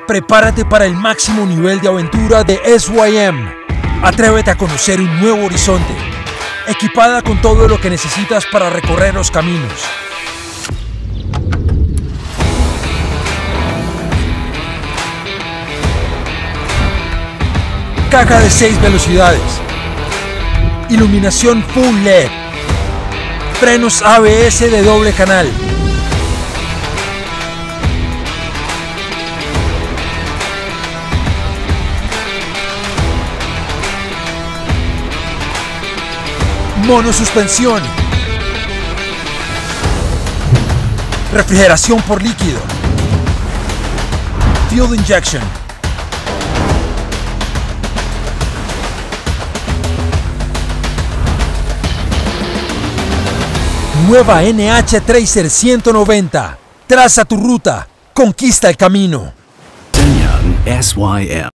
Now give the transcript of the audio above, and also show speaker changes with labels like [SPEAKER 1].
[SPEAKER 1] Prepárate para el máximo nivel de aventura de SYM. Atrévete a conocer un nuevo horizonte, equipada con todo lo que necesitas para recorrer los caminos. Caja de 6 velocidades, iluminación Full LED, frenos ABS de doble canal, monosuspensión, refrigeración por líquido, fuel injection, nueva NH Tracer 190. Traza tu ruta, conquista el camino.
[SPEAKER 2] Shenyang SYM.